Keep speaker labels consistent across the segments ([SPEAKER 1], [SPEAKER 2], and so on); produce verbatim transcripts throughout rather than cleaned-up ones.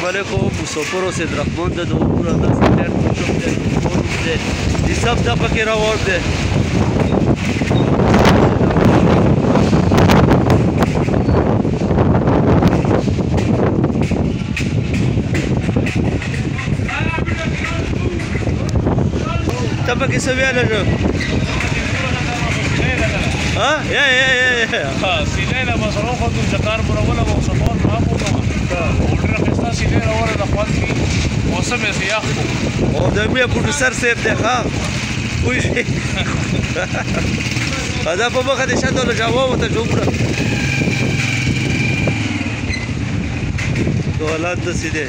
[SPEAKER 1] علیکم مسافر اوسئ درختمند د عبور داسې ډېر موسم دی طوفان دی د سب دا پکې روان دی ته پکې څه ویلی ژو یا یا یا
[SPEAKER 2] سینې له مسلو خو د کار پروله به سپورټ ما کوم ډېر خسته سینې راوړل د خپل کی موسم یې سیاح
[SPEAKER 1] او د مې پروډوسر صاحب دی ښا وای شي دا په مخه دې شاته له جواب ته جوړه تو حالات د سیده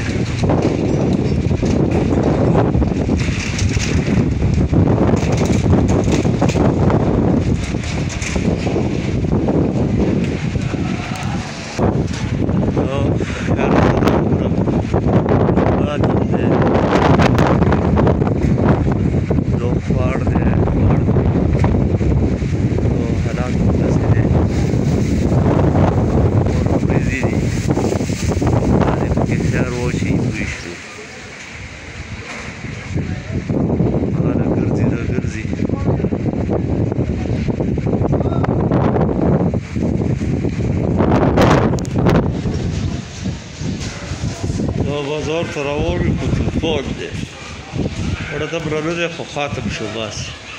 [SPEAKER 1] بازار ته راوړل خو طوفان دی وړه ته برانه دی خو ختم شو بس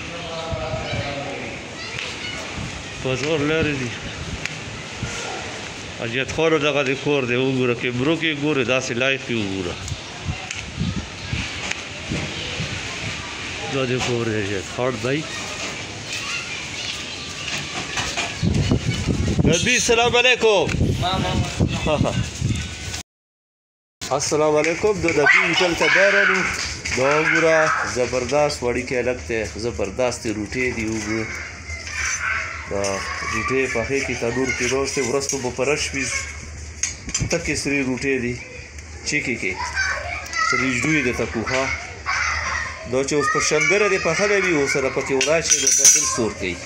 [SPEAKER 1] بازار لرې دي اجیت خانو دغه د کور دی وګوره کیمرو کې ګورې داسې لایق یې وګوره دا د کور دی اجیت خان دی نبی سلام علیکم السلام علیکم د نبی هوټل ته بیرالو دا وګوره زبردست وړیکی هلک دی زبردستې روټۍ دي وګوره دا روټۍ پخې کې تنور کې روست دی وروسته به په رش وي تکې سرې روټۍ دي چیکې کې سریجډو یې درته کوښه دا چې اوس په شنګره دې پخلی وي ورسره پکې وراشي نو بیا بل سور کوي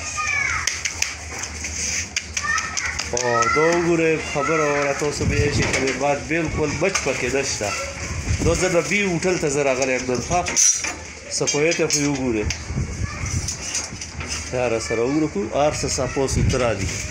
[SPEAKER 1] دا وګورئ خبره وره تاسو به یې چې کلې بعد بلکل بچ پکې نشته دا زه نبي هوټل ته زه راغلی یم نن ښه صفایي ته خو یې وګورئ دا راسره وګوره هر څه صفا سوتره دي